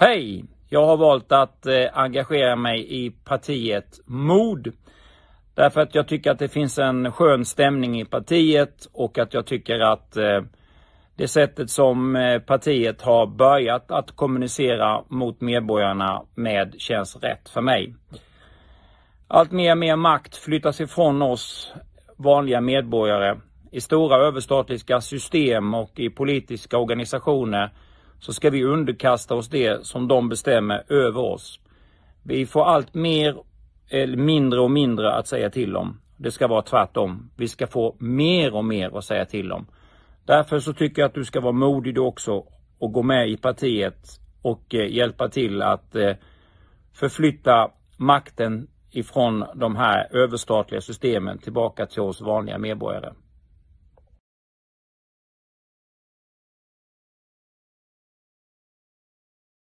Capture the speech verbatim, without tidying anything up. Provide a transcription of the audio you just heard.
Hej! Jag har valt att eh, engagera mig i partiet Mod. Därför att jag tycker att det finns en skön stämning i partiet och att jag tycker att eh, det sättet som eh, partiet har börjat att kommunicera mot medborgarna med känns rätt för mig. Allt mer och mer makt flyttas ifrån oss vanliga medborgare. I stora överstatliga system och i politiska organisationer så ska vi underkasta oss det som de bestämmer över oss. Vi får allt mer eller mindre och mindre att säga till om. Det ska vara tvärtom. Vi ska få mer och mer att säga till om. Därför så tycker jag att du ska vara modig också och gå med i partiet och eh, hjälpa till att eh, förflytta makten ifrån de här överstatliga systemen tillbaka till oss vanliga medborgare.